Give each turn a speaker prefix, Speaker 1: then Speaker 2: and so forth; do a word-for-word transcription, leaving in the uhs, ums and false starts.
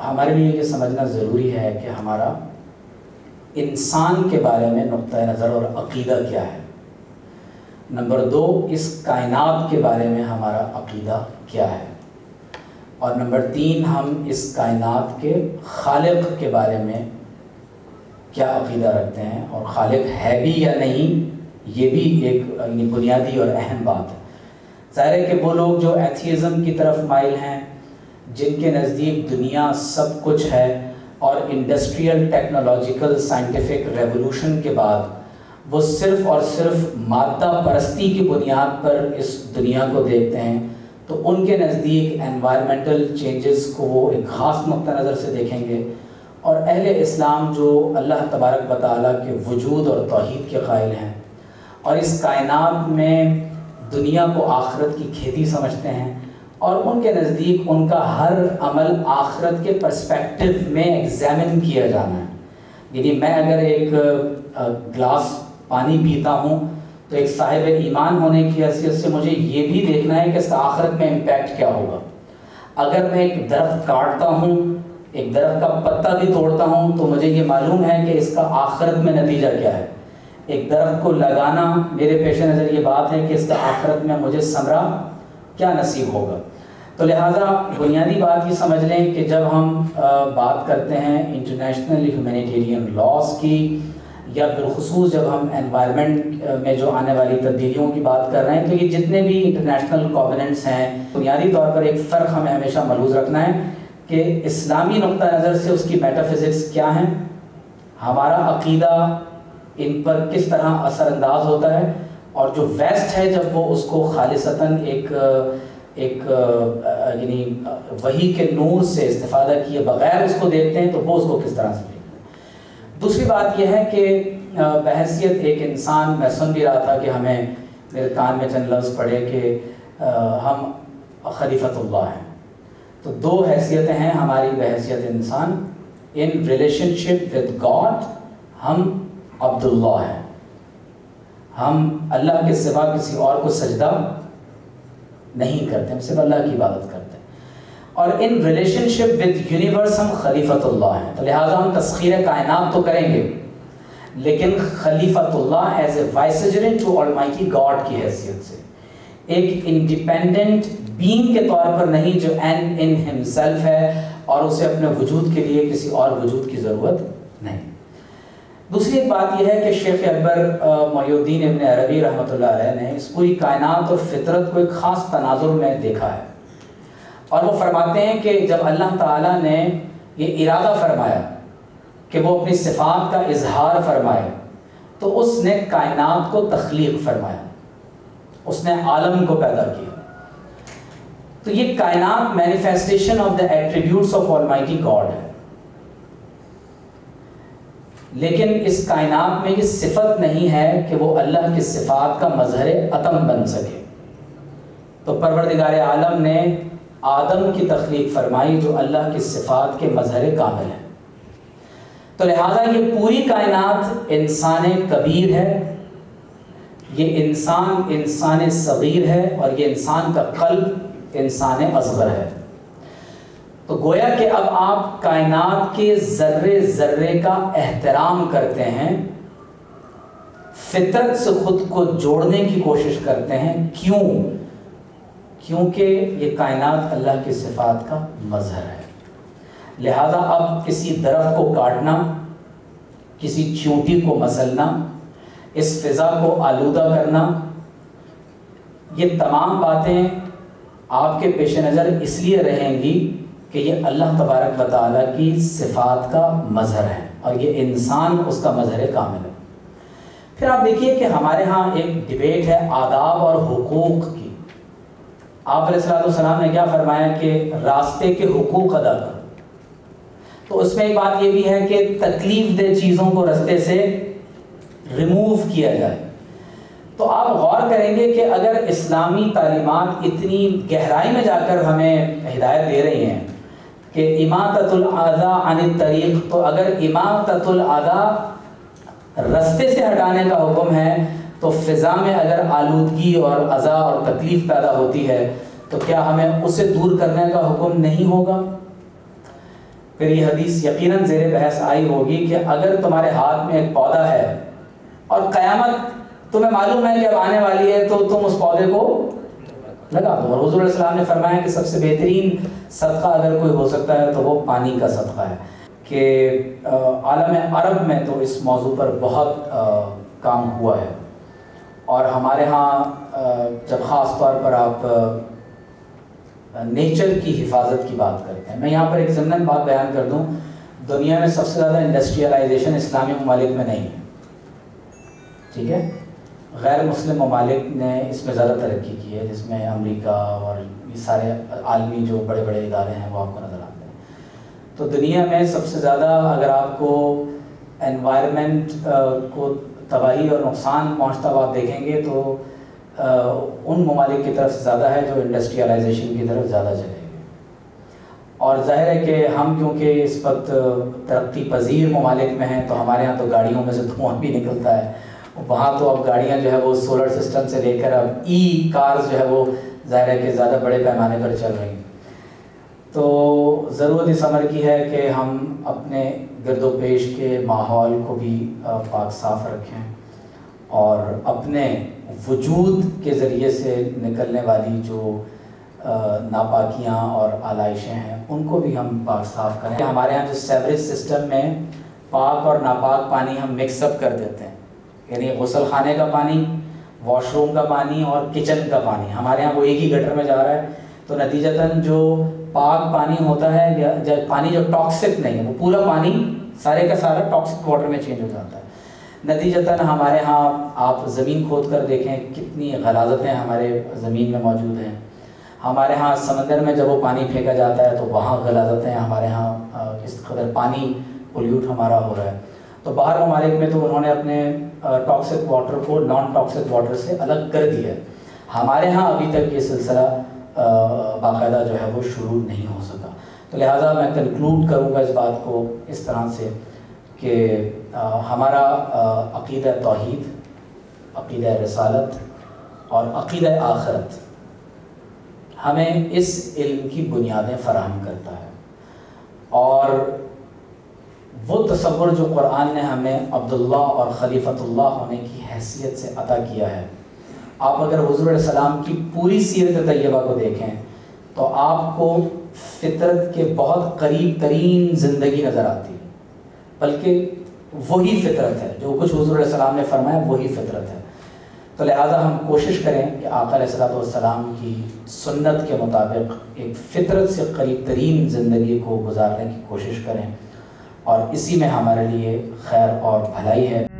Speaker 1: ہمارے لیے یہ سمجھنا ضروری ہے کہ ہمارا انسان کے بارے میں نقطۂ نظر اور عقیدہ کیا ہے. نمبر دو، اس کائنات کے بارے میں ہمارا عقیدہ کیا ہے. اور نمبر تین، ہم اس کائنات کے خالق کے بارے میں کیا عقیدہ رکھتے ہیں، اور خالق ہے بھی یا نہیں، یہ بھی ایک بنیادی اور اہم بات ہے. ظاہر ہے کہ وہ لوگ جو ایتھیزم کی طرف مائل ہیں، جن کے نزدیک دنیا سب کچھ ہے اور انڈسٹریل ٹیکنالوجیکل سائنٹیفک ریولوشن کے بعد وہ صرف اور صرف مادہ پرستی کی بنیاد پر اس دنیا کو دیکھتے ہیں، تو ان کے نزدیک انوائرمنٹل چینجز کو وہ ایک خاص نقطہ نظر سے دیکھیں گے. اور اہل اسلام جو اللہ تبارک و تعالیٰ کے وجود اور توحید کے قائل ہیں اور اس کائنات میں دنیا کو آخرت کی کھیتی سمجھتے ہیں، اور ان کے نزدیک ان کا ہر عمل آخرت کے پرسپیکٹو میں ایگزامن کیا جانا ہے. یعنی میں اگر ایک گلاس پانی پیتا ہوں تو ایک صاحب ایمان ہونے کی حیثیت سے مجھے یہ بھی دیکھنا ہے کہ اس کا آخرت میں امپیکٹ کیا ہوگا. اگر میں ایک درخت کاٹتا ہوں، ایک درخت کا پتا بھی توڑتا ہوں، تو مجھے یہ معلوم ہے کہ اس کا آخرت میں نتیجہ کیا ہے. ایک درخت کو لگانا میرے پیش نظر یہ بات ہے کہ اس کا آخرت میں مجھے ثمرہ کیا نصیب ہوگا. تو لہٰذا بنیادی بات یہ سمجھ لیں کہ جب ہم بات کرتے ہیں انٹرنیشنل ہیومینیٹیرین لاز کی، یا بالخصوص جب ہم انوائرمنٹ میں جو آنے والی تبدیلیوں کی بات کر رہے ہیں، تو یہ جتنے بھی انٹرنیشنل کووننٹس ہیں، بنیادی طور پر ایک فرق ہمیں ہمیشہ ملحوظ رکھنا ہے کہ اسلامی نقطہ نظر سے اس کی میٹا فزکس کیا ہیں، ہمارا عقیدہ ان پر کس طرح اثر انداز ہوتا ہے، اور جو ویسٹ ہے جب وہ اس کو خالصتاً ایک ایک یعنی وحی کے نور سے استفادہ کیے بغیر اس کو دیکھتے ہیں، تو وہ اس کو کس طرح سے دیکھتے ہیں. دوسری بات یہ ہے کہ بحیثیت ایک انسان، میں سن بھی رہا تھا کہ ہمیں میرے کان میں چند لفظ پڑھے کہ ہم خلیفۃ اللہ ہیں. تو دو حیثیتیں ہیں ہماری بحیثیت انسان. In relationship with God ہم عبداللہ ہیں، ہم اللہ کے سوا کسی اور کو سجدہ نہیں کرتے، ہم صرف اللہ کی عبادت کرتے ہیں. اور in relationship with universe ہم خلیفۃ اللہ ہیں. تو لہٰذا ہم تسخیر کائنات تو کریں گے، لیکن خلیفۃ اللہ as a vicegerent to almighty God کی حیثیت سے، ایک انڈیپینڈنٹ بینگ کے طور پر نہیں جو اینڈ ان ہمسیلف ہے اور اسے اپنے وجود کے لیے کسی اور وجود کی ضرورت نہیں. دوسری ایک بات یہ ہے کہ شیخ اکبر محی الدین ابن عربی رحمۃ اللہ علیہ نے اس پوری کائنات اور فطرت کو ایک خاص تناظر میں دیکھا ہے، اور وہ فرماتے ہیں کہ جب اللہ تعالیٰ نے یہ ارادہ فرمایا کہ وہ اپنی صفات کا اظہار فرمائے، تو اس نے کائنات کو تخلیق فرمایا، اس نے عالم کو پیدا کیا. تو یہ کائنات manifestation of the attributes of almighty God ہے، لیکن اس کائنات میں یہ صفت نہیں ہے کہ وہ اللہ کی صفات کا مظہر عدم بن سکے. تو پروردگار عالم نے آدم کی تخلیق فرمائی جو اللہ کی صفات کے مظہر کامل ہے. تو لہٰذا یہ پوری کائنات انسان کبیر ہے، یہ انسان انسان صغیر ہے، اور یہ انسان کا قلب انسان اصغر ہے. تو گویا کہ اب آپ کائنات کے ذرے ذرے کا احترام کرتے ہیں، فطرت سے خود کو جوڑنے کی کوشش کرتے ہیں. کیوں؟ کیونکہ یہ کائنات اللہ کی صفات کا مظہر ہے. لہذا اب کسی درخت کو کاٹنا، کسی چیونٹی کو مسلنا، اس فضا کو آلودہ کرنا، یہ تمام باتیں آپ کے پیش نظر اس لیے رہیں گی کہ یہ اللہ تبارک و تعالیٰ کی صفات کا مظہر ہے، اور یہ انسان اس کا مظہر کامل ہے. پھر آپ دیکھیے کہ ہمارے ہاں ایک ڈیبیٹ ہے آداب اور حقوق کی. آپ علیہ الصلوۃ والسلام نے کیا فرمایا کہ راستے کے حقوق ادا کرو. تو اس میں ایک بات یہ بھی ہے کہ تکلیف دہ چیزوں کو راستے سے ریموو کیا جائے. تو آپ غور کریں گے کہ اگر اسلامی تعلیمات اتنی گہرائی میں جا کر ہمیں ہدایت دے رہی ہیں کہ اماطۃ الاذی عن الطریق، تو اگر اماطۃ الاذی رستے سے ہٹانے کا حکم ہے، تو فضا میں اگر آلودگی اور اذی اور تکلیف پیدا ہوتی ہے تو کیا ہمیں اسے دور کرنے کا حکم نہیں ہوگا؟ پھر یہ حدیث یقیناً زیر بحث آئی ہوگی کہ اگر تمہارے ہاتھ میں ایک پودا ہے اور قیامت تمہیں معلوم ہے کہ اب آنے والی ہے تو تم اس پودے کو لگا دو. اور حضور علیہ السلام نے فرمایا کہ سب سے بہترین صدقہ اگر کوئی ہو سکتا ہے تو وہ پانی کا صدقہ ہے. کہ عالم عرب میں تو اس موضوع پر بہت کام ہوا ہے، اور ہمارے ہاں جب خاص طور پر آپ نیچر کی حفاظت کی بات کرتے ہیں، میں یہاں پر ایک ضمن بات بیان کر دوں، دنیا میں سب سے زیادہ انڈسٹریلائزیشن اسلامی ممالک میں نہیں ہے، ٹھیک ہے؟ غیر مسلم ممالک نے اس میں زیادہ ترقی کی ہے، جس میں امریکہ اور یہ سارے عالمی جو بڑے بڑے ادارے ہیں وہ آپ کو نظر آتے ہیں. تو دنیا میں سب سے زیادہ اگر آپ کو انوائرمنٹ کو تباہی اور نقصان پہنچتا ہوا آپ دیکھیں گے تو ان ممالک کی طرف سے زیادہ ہے جو انڈسٹریلائزیشن کی طرف زیادہ چلے گئے. اور ظاہر ہے کہ ہم کیونکہ اس وقت ترقی پذیر ممالک میں ہیں تو ہمارے ہاں تو گاڑیوں میں سے دھواں بھی نکلتا ہے. وہاں تو اب گاڑیاں جو ہے وہ سولر سسٹم سے لے کر اب ای کارز جو ہے وہ ظاہر ہے کہ زیادہ بڑے پیمانے پر چل رہی ہیں. تو ضرورت اس امر کی ہے کہ ہم اپنے گرد و پیش کے ماحول کو بھی پاک صاف رکھیں، اور اپنے وجود کے ذریعے سے نکلنے والی جو ناپاکیاں اور آلائشیں ہیں ان کو بھی ہم پاک صاف کریں. ہمارے ہاں جو سیوریج سسٹم میں پاک اور ناپاک پانی ہم مکس اپ کر دیتے ہیں، یعنی غسل خانے کا پانی، واش روم کا پانی اور کچن کا پانی ہمارے ہاں وہ ایک ہی گٹر میں جا رہا ہے. تو نتیجتاً جو پاک پانی ہوتا ہے یا جو پانی جو ٹاکسک نہیں ہے وہ پورا پانی سارے کا سارا ٹاکسک واٹر میں چینج ہو جاتا ہے. نتیجتاً ہمارے ہاں آپ زمین کھود کر دیکھیں کتنی غلاظتیں ہمارے زمین میں موجود ہیں. ہمارے ہاں سمندر میں جب وہ پانی پھینکا جاتا ہے تو وہاں غلاظتیں ہمارے ہاں اس قدر پانی پولیوٹ ہمارا ہو رہا ہے. تو باہر ممالک میں تو انہوں نے اپنے ٹاکسک واٹر کو نان ٹاکسک واٹر سے الگ کر دیا ہے. ہمارے ہاں ابھی تک یہ سلسلہ باقاعدہ جو ہے وہ شروع نہیں ہو سکا. تو لہٰذا میں کنکلوڈ کروں گا اس بات کو اس طرح سے کہ ہمارا عقیدہ توحید، عقیدہ رسالت اور عقیدہ آخرت ہمیں اس علم کی بنیادیں فراہم کرتا ہے. اور وہ تصور جو قرآن نے ہمیں عبداللہ اور خلیفۃ اللہ ہونے کی حیثیت سے عطا کیا ہے، آپ اگر حضور علیہ السلام کی پوری سیرت طیبہ کو دیکھیں تو آپ کو فطرت کے بہت قریب ترین زندگی نظر آتی ہے، بلکہ وہی فطرت ہے جو کچھ حضور علیہ السلام نے فرمایا، وہی فطرت ہے. تو لہٰذا ہم کوشش کریں کہ آقا علیہ الصلوۃ والسلام کی سنت کے مطابق ایک فطرت سے قریب ترین زندگی کو گزارنے کی کوشش کریں، اور اسی میں ہمارے لیے خیر اور بھلائی ہے.